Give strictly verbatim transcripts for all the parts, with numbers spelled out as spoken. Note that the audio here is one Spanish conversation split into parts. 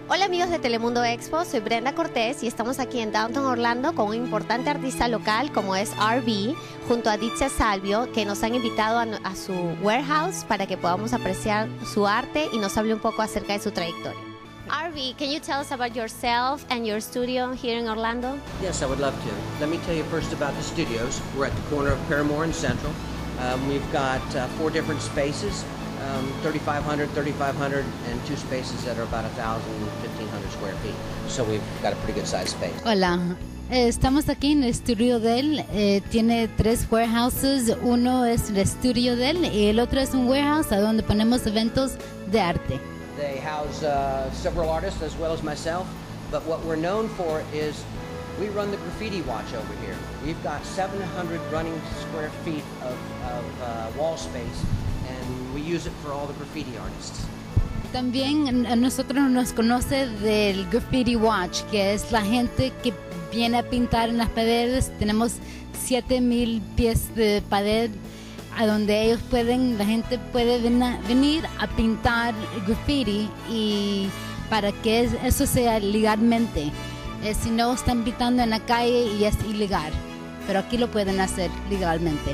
Hola amigos de Telemundo Expo, soy Brenda Cortés y estamos aquí en Downtown Orlando con un importante artista local como es R B, junto a Dicha Salvio, que nos han invitado a, a su warehouse para que podamos apreciar su arte y nos hable un poco acerca de su trayectoria. R B, can you tell us about yourself and your studio here in Orlando? Yes, I would love to. Let me tell you first about the studios. We're at the corner of Paramore and Central. Um, we've got uh, four different spaces. Um, thirty-five hundred, thirty-five hundred, and two spaces that are about one thousand, fifteen hundred square feet. So we've got a pretty good size space. Hola, eh, estamos aquí en el estudio de él. Eh, tiene tres warehouses. Uno es el estudio de él y el otro es un warehouse a donde ponemos eventos de arte. They house uh, several artists as well as myself, but what we're known for is we run the graffiti watch over here. We've got seven hundred running square feet of, of uh, wall space, and we use it for all the graffiti artists. También a nosotros nos conoce del Graffiti Watch, que es la gente que viene a pintar en las paredes. Tenemos siete mil pies de pared a donde ellos pueden, la gente puede venir a pintar graffiti y para que eso sea legalmente. Eh, si no, están pintando en la calle y es ilegal, pero aquí lo pueden hacer legalmente.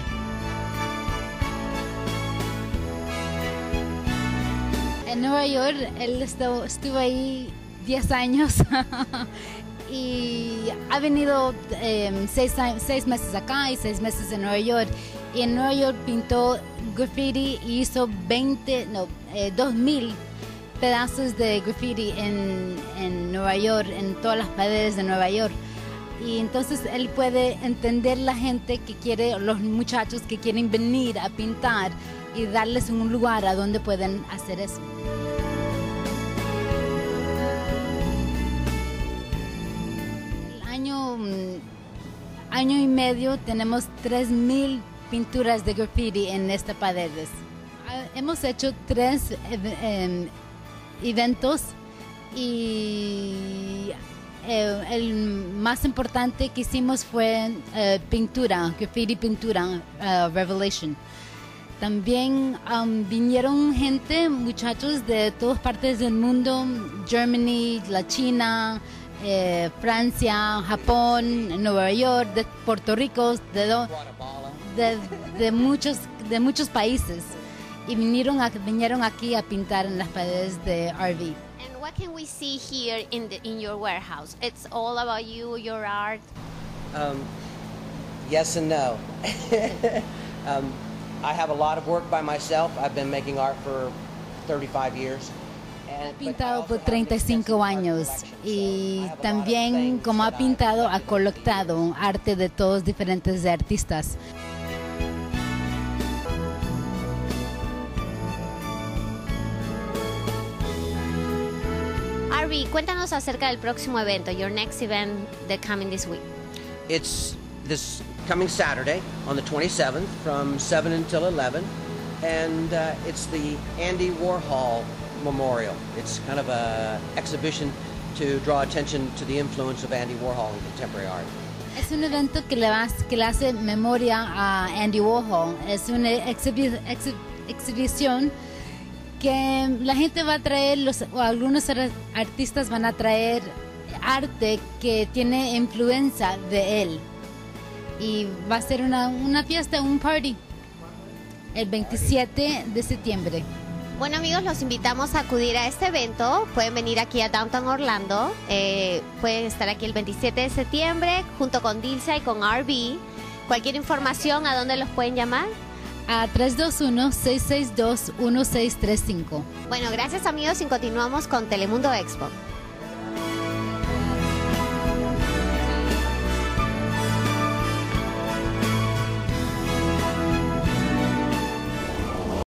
En Nueva York, él estuvo, estuvo ahí diez años y ha venido eh, seis, seis meses acá y seis meses en Nueva York. Y en Nueva York pintó graffiti y hizo veinte, no, eh, dos mil pedazos de graffiti en, en Nueva York, en todas las paredes de Nueva York. Y entonces él puede entender la gente que quiere, los muchachos que quieren venir a pintar y darles un lugar a donde pueden hacer eso. El año, año y medio tenemos tres mil pinturas de graffiti en estas paredes. Hemos hecho tres eh, eventos y eh, el más importante que hicimos fue eh, pintura, graffiti pintura, uh, Revelation. También um, vinieron gente, muchachos de todas partes del mundo, Germany, la China, eh, Francia, Japón, Nueva York, de Puerto Rico, de, do, de, de, muchos, de muchos países. Y vinieron, a, vinieron aquí a pintar en las paredes de R B. And what can we see here in, the, in your warehouse? It's all about you, your art? Um, yes and no. um, I have a lot of work by myself. I've been making art for thirty-five years. Ha pintado por treinta y cinco años y también como ha pintado ha colectado arte de todos diferentes artistas. R B, cuéntanos acerca del próximo evento, your next event that coming this week. It's this coming Saturday on the twenty-seventh from seven until eleven, and uh, it's the Andy Warhol Memorial. It's kind of a exhibition to draw attention to the influence of Andy Warhol in contemporary art. Es un evento que le, va, que le hace memoria a Andy Warhol. Es una exhibi, exhi, exhibición que la gente va a traer, los, o algunos artistas van a traer arte que tiene influencia de él. Y va a ser una, una fiesta, un party, el veintisiete de septiembre. Bueno amigos, los invitamos a acudir a este evento. Pueden venir aquí a Downtown Orlando. Eh, pueden estar aquí el veintisiete de septiembre junto con Dilsa y con R B. Cualquier información, ¿a dónde los pueden llamar? A tres dos uno, seis seis dos, uno seis tres cinco. Bueno, gracias amigos y continuamos con Telemundo Expo.